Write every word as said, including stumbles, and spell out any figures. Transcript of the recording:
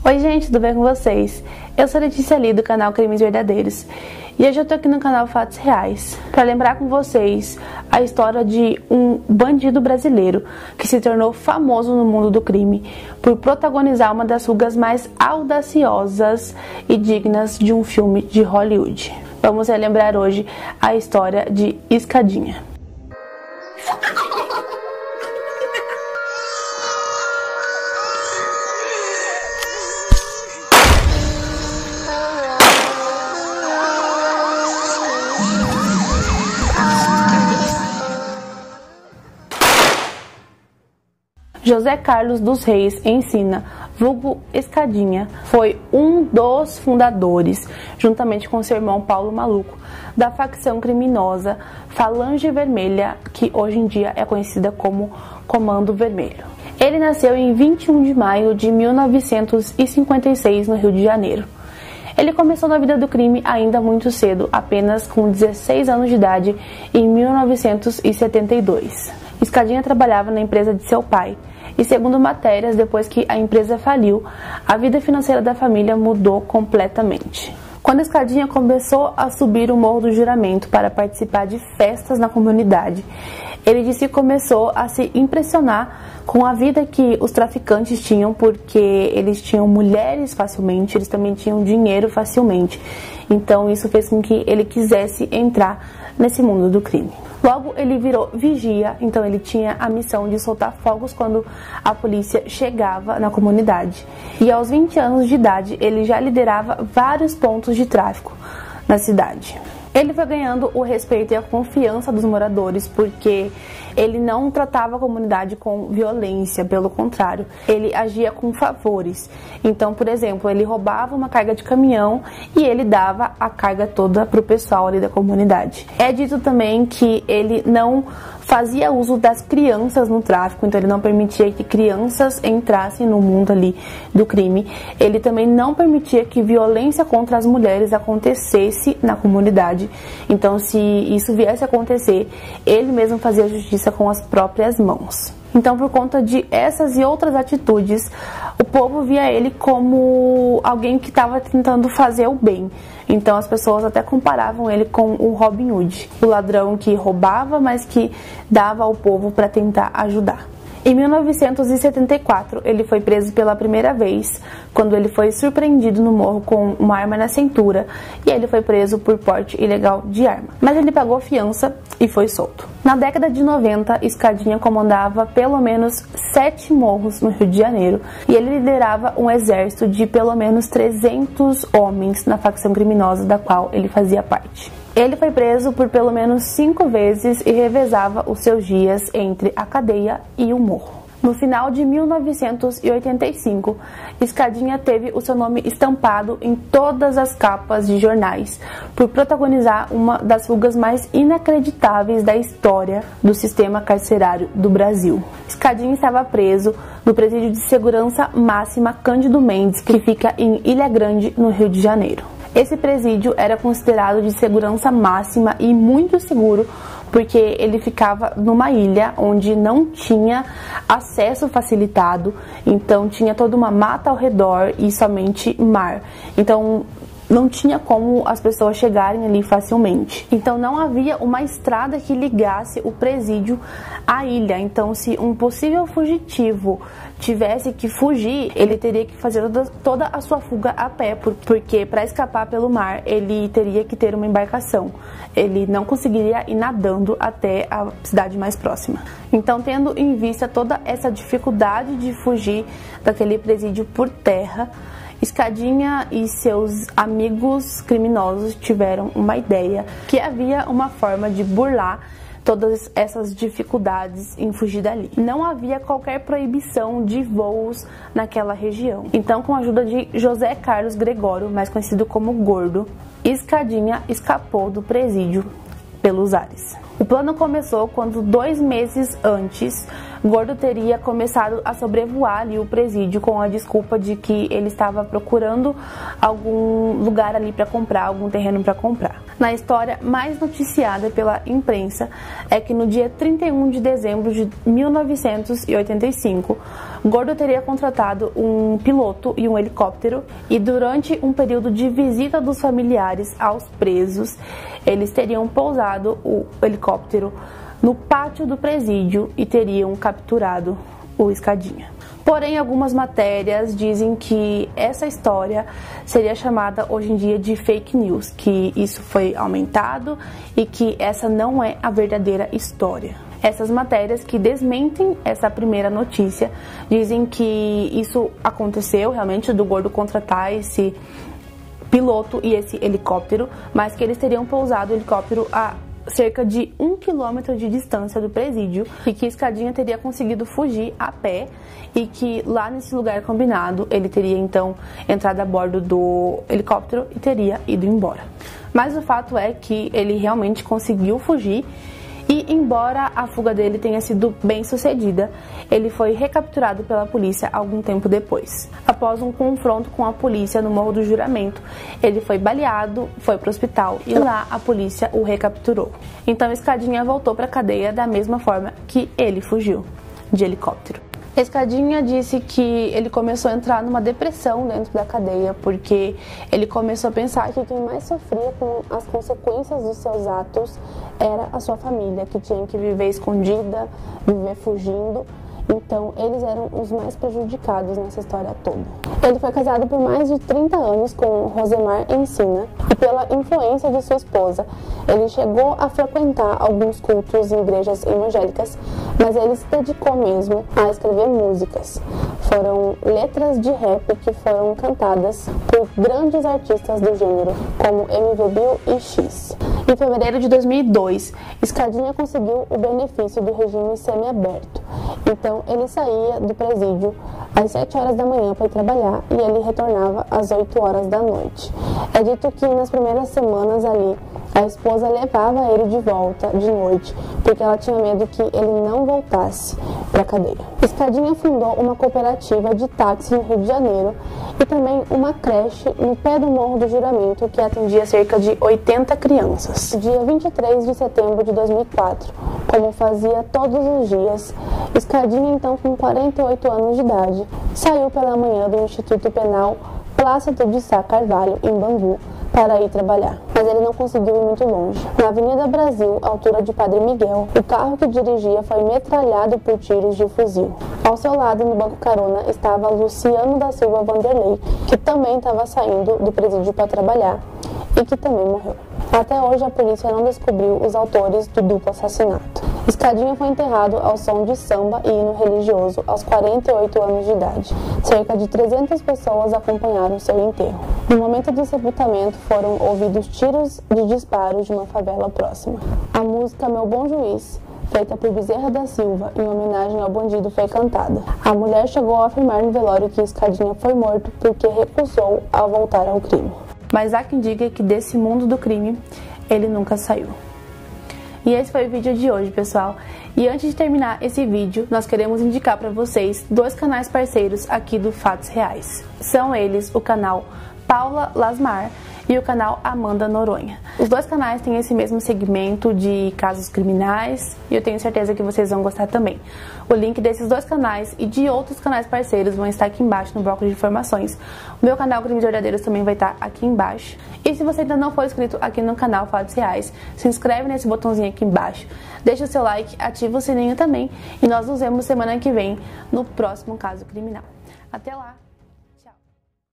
Oi gente, tudo bem com vocês? Eu sou a Letícia Lee do canal Crimes Verdadeiros e hoje eu tô aqui no canal Fatos Reais para lembrar com vocês a história de um bandido brasileiro que se tornou famoso no mundo do crime por protagonizar uma das fugas mais audaciosas e dignas de um filme de Hollywood. Vamos relembrar hoje a história de Escadinha. José Carlos dos Reis Encina, vulgo Escadinha, foi um dos fundadores, juntamente com seu irmão Paulo Maluco, da facção criminosa Falange Vermelha, que hoje em dia é conhecida como Comando Vermelho. Ele nasceu em vinte e um de maio de mil novecentos e cinquenta e seis, no Rio de Janeiro. Ele começou na vida do crime ainda muito cedo, apenas com dezesseis anos de idade, em mil novecentos e setenta e dois. Escadinha trabalhava na empresa de seu pai, e segundo matérias, depois que a empresa faliu, a vida financeira da família mudou completamente. Quando Escadinha começou a subir o Morro do Juramento para participar de festas na comunidade, ele disse que começou a se impressionar com a vida que os traficantes tinham, porque eles tinham mulheres facilmente, eles também tinham dinheiro facilmente. Então isso fez com que ele quisesse entrar nesse mundo do crime. Logo ele virou vigia, então ele tinha a missão de soltar fogos quando a polícia chegava na comunidade. E aos vinte anos de idade ele já liderava vários pontos de tráfico na cidade. Ele foi ganhando o respeito e a confiança dos moradores porque ele não tratava a comunidade com violência, pelo contrário, ele agia com favores. Então, por exemplo, ele roubava uma carga de caminhão e ele dava a carga toda para o pessoal ali da comunidade. É dito também que ele não fazia uso das crianças no tráfico, então ele não permitia que crianças entrassem no mundo ali do crime. Ele também não permitia que violência contra as mulheres acontecesse na comunidade. Então, se isso viesse a acontecer, ele mesmo fazia justiça com as próprias mãos. Então, por conta de essas e outras atitudes, o povo via ele como alguém que estava tentando fazer o bem. Então, as pessoas até comparavam ele com o Robin Hood, o ladrão que roubava, mas que dava ao povo para tentar ajudar. Em mil novecentos e setenta e quatro, ele foi preso pela primeira vez, quando ele foi surpreendido no morro com uma arma na cintura, e ele foi preso por porte ilegal de arma. Mas ele pagou fiança e foi solto. Na década de noventa, Escadinha comandava pelo menos sete morros no Rio de Janeiro, e ele liderava um exército de pelo menos trezentos homens na facção criminosa da qual ele fazia parte. Ele foi preso por pelo menos cinco vezes e revezava os seus dias entre a cadeia e o morro. No final de mil novecentos e oitenta e cinco, Escadinha teve o seu nome estampado em todas as capas de jornais por protagonizar uma das fugas mais inacreditáveis da história do sistema carcerário do Brasil. Escadinha estava preso no presídio de segurança máxima Cândido Mendes, que fica em Ilha Grande, no Rio de Janeiro. Esse presídio era considerado de segurança máxima e muito seguro porque ele ficava numa ilha onde não tinha acesso facilitado, então tinha toda uma mata ao redor e somente mar. Então não tinha como as pessoas chegarem ali facilmente. Então não havia uma estrada que ligasse o presídio à ilha. Então se um possível fugitivo tivesse que fugir, ele teria que fazer toda, toda a sua fuga a pé, porque para escapar pelo mar ele teria que ter uma embarcação. Ele não conseguiria ir nadando até a cidade mais próxima. Então, tendo em vista toda essa dificuldade de fugir daquele presídio por terra, Escadinha e seus amigos criminosos tiveram uma ideia que havia uma forma de burlar todas essas dificuldades em fugir dali. Não havia qualquer proibição de voos naquela região. Então, com a ajuda de José Carlos Gregório, mais conhecido como Gordo, Escadinha escapou do presídio pelos ares. O plano começou quando, dois meses antes, Gordo teria começado a sobrevoar ali o presídio com a desculpa de que ele estava procurando algum lugar ali para comprar, algum terreno para comprar. Na história mais noticiada pela imprensa é que no dia trinta e um de dezembro de mil novecentos e oitenta e cinco, Gordo teria contratado um piloto e um helicóptero, e durante um período de visita dos familiares aos presos, eles teriam pousado o helicóptero no pátio do presídio e teriam capturado o Escadinha. Porém, algumas matérias dizem que essa história seria chamada hoje em dia de fake news, que isso foi aumentado e que essa não é a verdadeira história. Essas matérias que desmentem essa primeira notícia dizem que isso aconteceu realmente, do Gordo contratar esse piloto e esse helicóptero, mas que eles teriam pousado o helicóptero a cerca de um quilômetro de distância do presídio e que Escadinha teria conseguido fugir a pé e que lá nesse lugar combinado ele teria então entrado a bordo do helicóptero e teria ido embora. Mas o fato é que ele realmente conseguiu fugir. E, embora a fuga dele tenha sido bem sucedida, ele foi recapturado pela polícia algum tempo depois. Após um confronto com a polícia no Morro do Juramento, ele foi baleado, foi para o hospital e lá a polícia o recapturou. Então Escadinha voltou para a cadeia da mesma forma que ele fugiu, de helicóptero. Escadinha disse que ele começou a entrar numa depressão dentro da cadeia, porque ele começou a pensar que quem mais sofria com as consequências dos seus atos era a sua família, que tinha que viver escondida, viver fugindo. Então, eles eram os mais prejudicados nessa história toda. Ele foi casado por mais de trinta anos com Rosemar Encina e, pela influência de sua esposa, ele chegou a frequentar alguns cultos em igrejas evangélicas, mas ele se dedicou mesmo a escrever músicas. Foram letras de rap que foram cantadas por grandes artistas do gênero, como M V Bill e X. Em fevereiro de dois mil e dois, Escadinha conseguiu o benefício do regime semiaberto. Então, ele saía do presídio às sete horas da manhã para ir trabalhar e ele retornava às oito horas da noite. É dito que nas primeiras semanas ali, a esposa levava ele de volta de noite, porque ela tinha medo que ele não voltasse para a cadeia. Escadinha fundou uma cooperativa de táxi no Rio de Janeiro e também uma creche no pé do Morro do Juramento, que atendia cerca de oitenta crianças. Dia vinte e três de setembro de dois mil e quatro, como fazia todos os dias, Escadinha, então com quarenta e oito anos de idade, saiu pela manhã do Instituto Penal Plácido de Sá Carvalho, em Bangu, para ir trabalhar. Mas ele não conseguiu ir muito longe. Na Avenida Brasil, altura de Padre Miguel, o carro que dirigia foi metralhado por tiros de fuzil. Ao seu lado, no banco carona, estava Luciano da Silva Vanderlei, que também estava saindo do presídio para trabalhar e que também morreu. Até hoje, a polícia não descobriu os autores do duplo assassinato. Escadinha foi enterrado ao som de samba e hino religioso aos quarenta e oito anos de idade. Cerca de trezentas pessoas acompanharam seu enterro. No momento do sepultamento, foram ouvidos tiros de disparos de uma favela próxima. A música Meu Bom Juiz, feita por Bezerra da Silva, em homenagem ao bandido, foi cantada. A mulher chegou a afirmar no velório que Escadinha foi morto porque recusou a voltar ao crime. Mas há quem diga que desse mundo do crime, ele nunca saiu. E esse foi o vídeo de hoje, pessoal. E antes de terminar esse vídeo, nós queremos indicar para vocês dois canais parceiros aqui do Fatos Reais. São eles o canal Paula Lasmar e o canal Amanda Noronha. Os dois canais têm esse mesmo segmento de casos criminais e eu tenho certeza que vocês vão gostar também. O link desses dois canais e de outros canais parceiros vão estar aqui embaixo no bloco de informações. O meu canal Crimes Verdadeiros também vai estar aqui embaixo. E se você ainda não for inscrito aqui no canal Fatos Reais, se inscreve nesse botãozinho aqui embaixo, deixa o seu like, ativa o sininho também e nós nos vemos semana que vem no próximo caso criminal. Até lá!